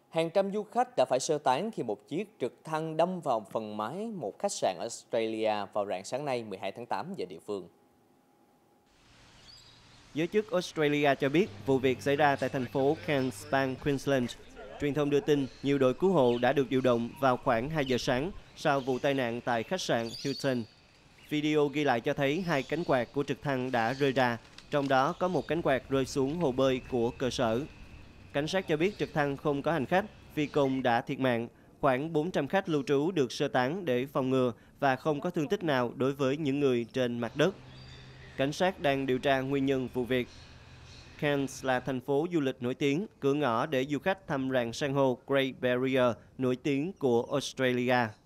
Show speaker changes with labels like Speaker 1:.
Speaker 1: Hàng trăm du khách đã phải sơ tán khi một chiếc trực thăng đâm vào phần mái một khách sạn ở Australia vào rạng sáng nay 12 tháng 8 giờ địa phương.
Speaker 2: Giới chức Australia cho biết vụ việc xảy ra tại thành phố Cairns, bang Queensland. Truyền thông đưa tin nhiều đội cứu hộ đã được điều động vào khoảng 2 giờ sáng sau vụ tai nạn tại khách sạn Hilton. Video ghi lại cho thấy hai cánh quạt của trực thăng đã rơi ra, trong đó có một cánh quạt rơi xuống hồ bơi của cơ sở. Cảnh sát cho biết trực thăng không có hành khách, phi công đã thiệt mạng. Khoảng 400 khách lưu trú được sơ tán để phòng ngừa và không có thương tích nào đối với những người trên mặt đất. Cảnh sát đang điều tra nguyên nhân vụ việc. Cairns là thành phố du lịch nổi tiếng, cửa ngõ để du khách thăm rạn san hô Great Barrier nổi tiếng của Australia.